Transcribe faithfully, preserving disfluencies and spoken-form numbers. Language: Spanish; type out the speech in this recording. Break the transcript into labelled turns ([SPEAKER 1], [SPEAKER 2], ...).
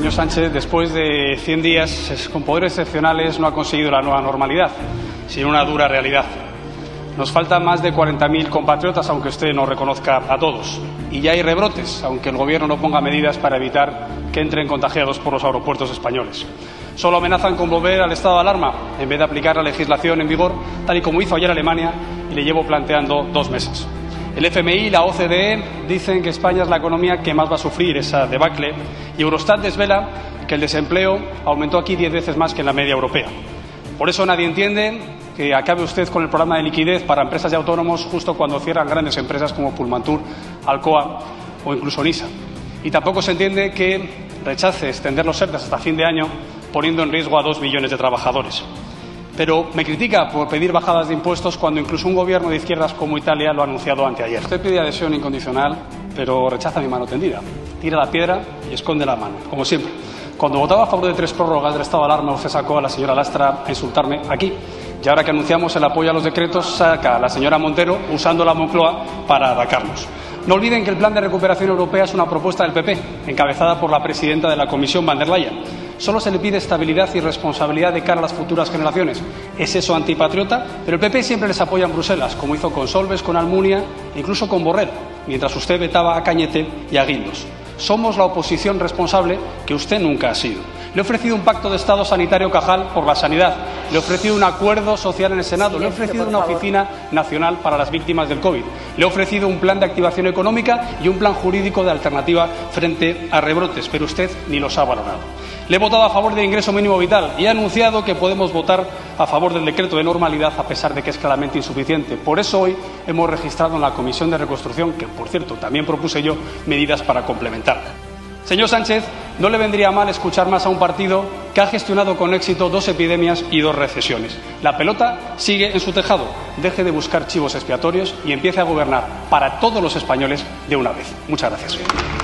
[SPEAKER 1] señor Sánchez, después de cien días con poderes excepcionales, no ha conseguido la nueva normalidad, sino una dura realidad. Nos faltan más de cuarenta mil compatriotas, aunque usted no reconozca a todos. Y ya hay rebrotes, aunque el Gobierno no ponga medidas para evitar que entren contagiados por los aeropuertos españoles. Solo amenazan con volver al estado de alarma, en vez de aplicar la legislación en vigor, tal y como hizo ayer Alemania, y le llevo planteando dos meses. El F M I y la O C D E dicen que España es la economía que más va a sufrir esa debacle, y Eurostat desvela que el desempleo aumentó aquí diez veces más que en la media europea. Por eso nadie entiende que acabe usted con el programa de liquidez para empresas y autónomos justo cuando cierran grandes empresas como Pullmantur, Alcoa o incluso Nisa. Y tampoco se entiende que rechace extender los ERTE hasta fin de año, poniendo en riesgo a dos millones de trabajadores. Pero me critica por pedir bajadas de impuestos cuando incluso un gobierno de izquierdas como Italia lo ha anunciado anteayer. Usted pide adhesión incondicional, pero rechaza mi mano tendida. Tira la piedra y esconde la mano, como siempre. Cuando votaba a favor de tres prórrogas del estado de alarma, usted sacó a la señora Lastra a insultarme aquí. Y ahora que anunciamos el apoyo a los decretos, saca a la señora Montero usando la Moncloa para atacarnos. No olviden que el Plan de Recuperación Europea es una propuesta del P P, encabezada por la presidenta de la Comisión, Van der Leyen. Solo se le pide estabilidad y responsabilidad de cara a las futuras generaciones. Es eso antipatriota, pero el P P siempre les apoya en Bruselas, como hizo con Solbes, con Almunia e incluso con Borrell, mientras usted vetaba a Cañete y a Guindos. Somos la oposición responsable que usted nunca ha sido. Le he ofrecido un pacto de Estado sanitario Cajal por la sanidad. Le he ofrecido un acuerdo social en el Senado. Le he ofrecido una oficina nacional para las víctimas del COVID. Le he ofrecido un plan de activación económica y un plan jurídico de alternativa frente a rebrotes, pero usted ni los ha valorado. Le he votado a favor del ingreso mínimo vital y he anunciado que podemos votar a favor del decreto de normalidad a pesar de que es claramente insuficiente. Por eso hoy hemos registrado en la Comisión de Reconstrucción, que por cierto también propuse yo, medidas para complementarla. Señor Sánchez, no le vendría mal escuchar más a un partido que ha gestionado con éxito dos epidemias y dos recesiones. La pelota sigue en su tejado. Deje de buscar chivos expiatorios y empiece a gobernar para todos los españoles de una vez. Muchas gracias.